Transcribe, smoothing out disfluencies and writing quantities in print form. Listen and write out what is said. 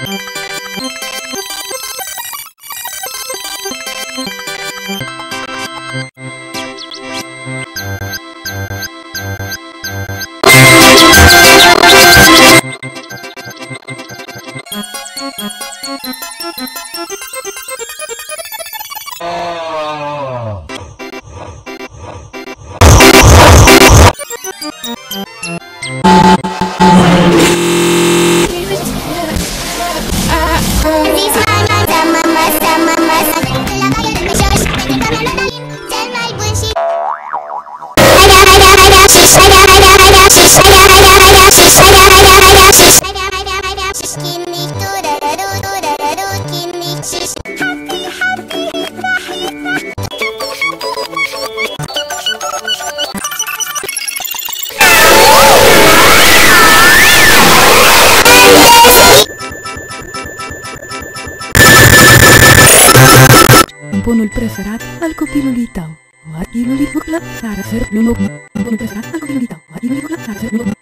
Bunul preferat al copilului tău. Copilului buclă care fer număr. Bunul preferat al copilului tău. Copilului buclă care fer număr.